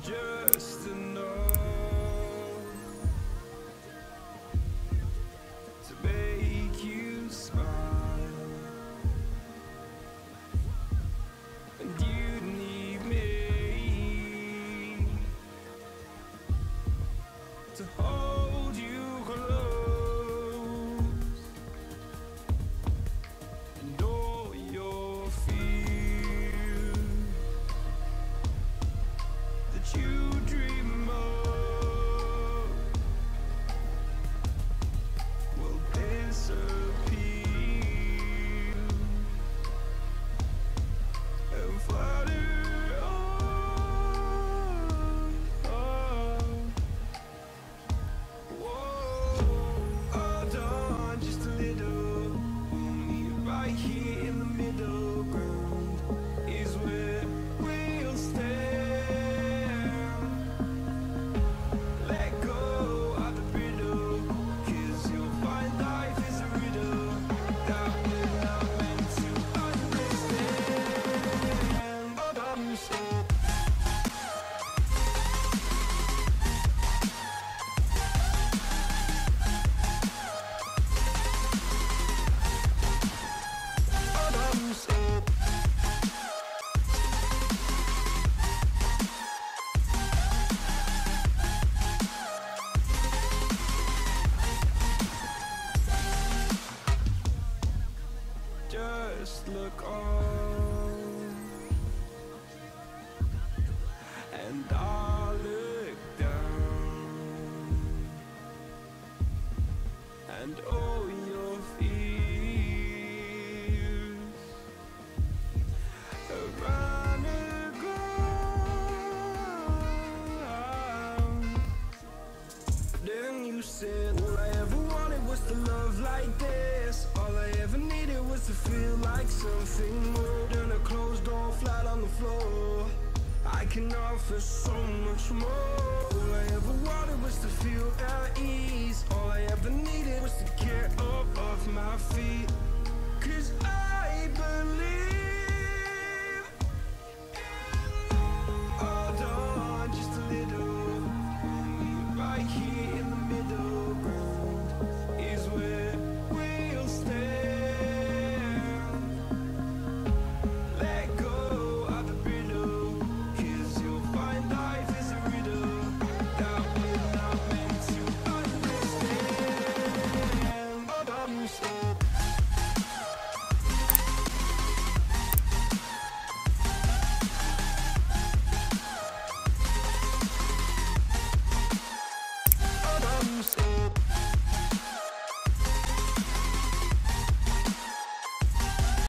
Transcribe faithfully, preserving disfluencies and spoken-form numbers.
just enough to make you smile, and you need me to hold you close, and all your fears that you dream of will disappear and flutter on. Whoa, hold on just a little. Hold me right here in the middle ground is where we'll stand. Let go of the brittle, 'cause you'll find life is a riddle that we're not meant to understand. Hold on, stop. Hold on, stop. Just look on, and I'll look down, and all your fears are run aground. Then you said, all I ever wanted was to love like this. All I ever needed was to feel like something more than a closed door flat on the floor. I can offer so much more. All I ever wanted was to feel at ease. All I ever needed was to get up off my feet. 'Cause I believe. Hold on just a little. Right here in the middle ground is where we'll stand. Let go of the brittle, 'cause you'll find life is a riddle that we're not meant to understand. Hold on, stop. Hold on, stop.